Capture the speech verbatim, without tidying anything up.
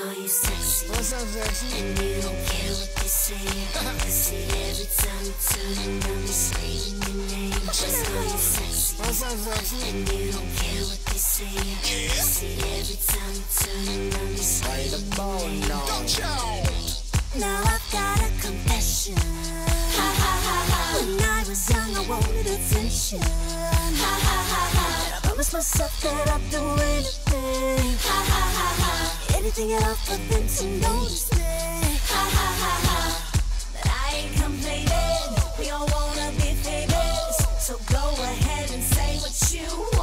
call you sexy. What's up, sexy? And you don't care what they say. I see every time you turn around, me screaming your name. Just call you sexy. What's up, sexy? And you don't care what they say. I see every time you turn around, me screaming your name. Now I've got a confession. Ha ha ha ha. When I was young, I wanted attention. Ha ha ha ha. I promised myself that I'd do anything. Ha ha ha ha. Anything at all for them to notice me. Ha ha ha ha. But I ain't complaining. We all wanna be famous, so go ahead and say what you